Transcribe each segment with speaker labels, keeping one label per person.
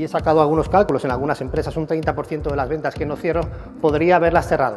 Speaker 1: y he sacado algunos cálculos en algunas empresas, un 30% de las ventas que no cierro podría haberlas cerrado.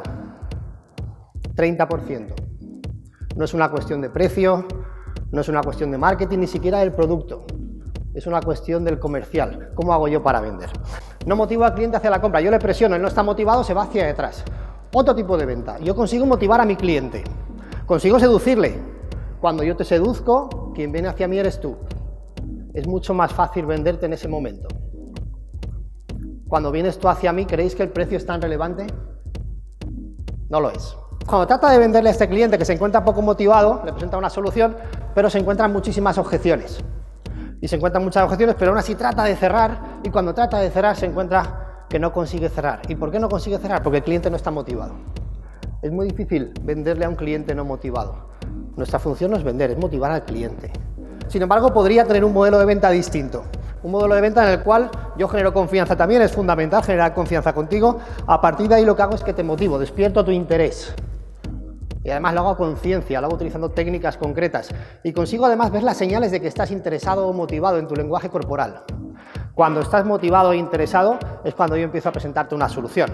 Speaker 1: 30%. No es una cuestión de precio, no es una cuestión de marketing, ni siquiera del producto. Es una cuestión del comercial. ¿Cómo hago yo para vender? No motivo al cliente hacia la compra. Yo le presiono, él no está motivado, se va hacia detrás. Otro tipo de venta. Yo consigo motivar a mi cliente. Consigo seducirle. Cuando yo te seduzco, quien viene hacia mí eres tú. Es mucho más fácil venderte en ese momento. Cuando vienes tú hacia mí, ¿creéis que el precio es tan relevante? No lo es. Cuando trata de venderle a este cliente que se encuentra poco motivado, le presenta una solución, pero se encuentran muchísimas objeciones. Y se encuentran muchas objeciones, pero aún así trata de cerrar, y cuando trata de cerrar se encuentra que no consigue cerrar. ¿Y por qué no consigue cerrar? Porque el cliente no está motivado. Es muy difícil venderle a un cliente no motivado. Nuestra función no es vender, es motivar al cliente. Sin embargo, podría tener un modelo de venta distinto. Un modelo de venta en el cual yo genero confianza también, es fundamental generar confianza contigo. A partir de ahí lo que hago es que te motivo, despierto tu interés. Y además lo hago a conciencia, lo hago utilizando técnicas concretas. Y consigo además ver las señales de que estás interesado o motivado en tu lenguaje corporal. Cuando estás motivado e interesado es cuando yo empiezo a presentarte una solución.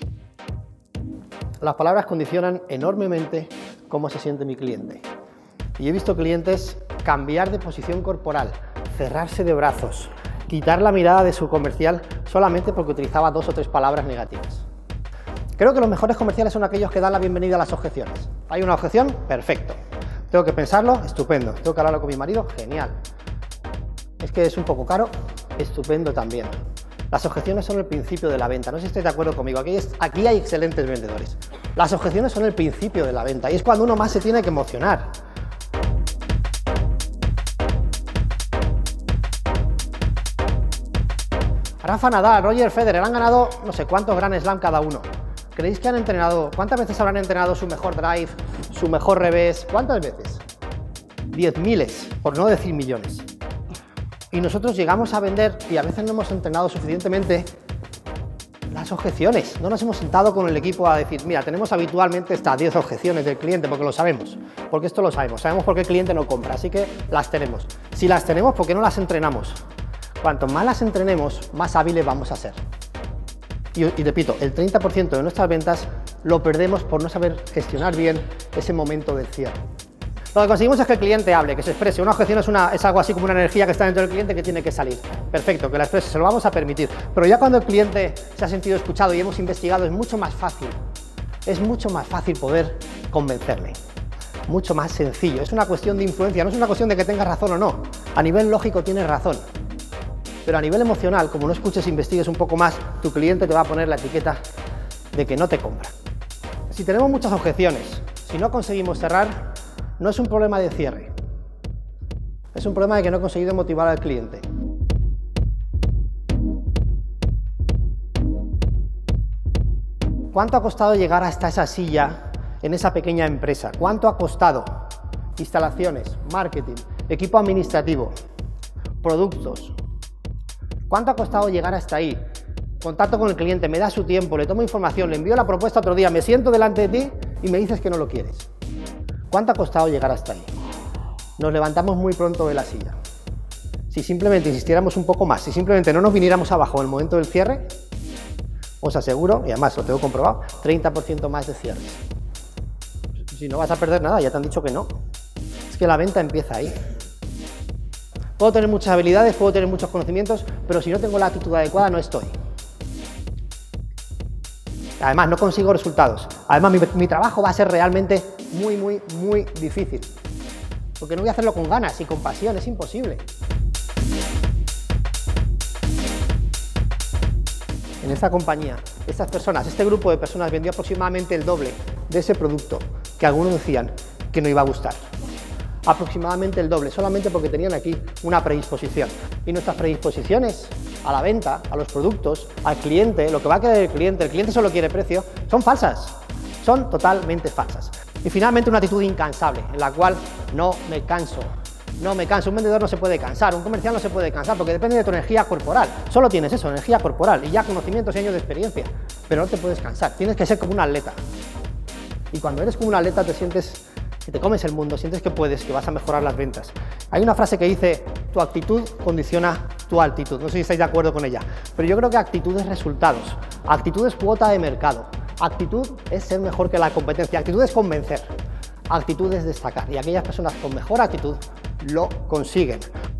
Speaker 1: Las palabras condicionan enormemente cómo se siente mi cliente. Y he visto clientes cambiar de posición corporal, cerrarse de brazos, quitar la mirada de su comercial solamente porque utilizaba 2 o 3 palabras negativas. Creo que los mejores comerciales son aquellos que dan la bienvenida a las objeciones. ¿Hay una objeción? Perfecto. ¿Tengo que pensarlo? Estupendo. ¿Tengo que hablarlo con mi marido? Genial. ¿Es que es un poco caro? Estupendo también. Las objeciones son el principio de la venta. No sé si estáis de acuerdo conmigo. Aquí hay excelentes vendedores. Las objeciones son el principio de la venta y es cuando uno más se tiene que emocionar. Rafa Nadal, Roger Federer han ganado no sé cuántos Grand Slam cada uno. ¿Creéis que han entrenado? ¿Cuántas veces habrán entrenado su mejor drive, su mejor revés? ¿Cuántas veces? 10.000, por no decir millones. Y nosotros llegamos a vender y a veces no hemos entrenado suficientemente las objeciones. No nos hemos sentado con el equipo a decir, mira, tenemos habitualmente estas 10 objeciones del cliente porque lo sabemos. Porque esto lo sabemos. Sabemos por qué el cliente no compra, así que las tenemos. Si las tenemos, ¿por qué no las entrenamos? Cuanto más las entrenemos, más hábiles vamos a ser. Y repito, el 30% de nuestras ventas lo perdemos por no saber gestionar bien ese momento del cierre. Lo que conseguimos es que el cliente hable, que se exprese. Una objeción es algo así como una energía que está dentro del cliente que tiene que salir. Perfecto, que la exprese, se lo vamos a permitir. Pero ya cuando el cliente se ha sentido escuchado y hemos investigado, es mucho más fácil. Es mucho más fácil poder convencerle. Mucho más sencillo. Es una cuestión de influencia, no es una cuestión de que tengas razón o no. A nivel lógico tienes razón. Pero a nivel emocional, como no escuches e investigues un poco más, tu cliente te va a poner la etiqueta de que no te compra. Si tenemos muchas objeciones, si no conseguimos cerrar, no es un problema de cierre. Es un problema de que no he conseguido motivar al cliente. ¿Cuánto ha costado llegar hasta esa silla en esa pequeña empresa? ¿Cuánto ha costado? Instalaciones, marketing, equipo administrativo, productos. ¿Cuánto ha costado llegar hasta ahí? Contacto con el cliente, me da su tiempo, le tomo información, le envío la propuesta otro día, me siento delante de ti y me dices que no lo quieres. ¿Cuánto ha costado llegar hasta ahí? Nos levantamos muy pronto de la silla. Si simplemente insistiéramos un poco más, si simplemente no nos viniéramos abajo en el momento del cierre, os aseguro, y además lo tengo comprobado, 30% más de cierres. Si no vas a perder nada, ya te han dicho que no. Es que la venta empieza ahí. Puedo tener muchas habilidades, puedo tener muchos conocimientos, pero si no tengo la actitud adecuada no estoy. Además no consigo resultados. Además mi trabajo va a ser realmente muy difícil. Porque no voy a hacerlo con ganas y con pasión, es imposible. En esta compañía, estas personas, este grupo de personas vendió aproximadamente el doble de ese producto que algunos decían que no iba a gustar. Aproximadamente el doble, solamente porque tenían aquí una predisposición. Y nuestras predisposiciones a la venta, a los productos, al cliente, lo que va a querer el cliente solo quiere precio, son falsas, son totalmente falsas. Y finalmente una actitud incansable, en la cual no me canso. Un vendedor no se puede cansar, un comercial no se puede cansar, porque depende de tu energía corporal. Solo tienes eso, energía corporal, y ya conocimientos y años de experiencia, pero no te puedes cansar, tienes que ser como un atleta. Y cuando eres como un atleta te sientes que te comes el mundo, sientes que puedes, que vas a mejorar las ventas. Hay una frase que dice, tu actitud condiciona tu actitud. No sé si estáis de acuerdo con ella, pero yo creo que actitud es resultados, actitud es cuota de mercado, actitud es ser mejor que la competencia, actitud es convencer, actitud es destacar y aquellas personas con mejor actitud lo consiguen.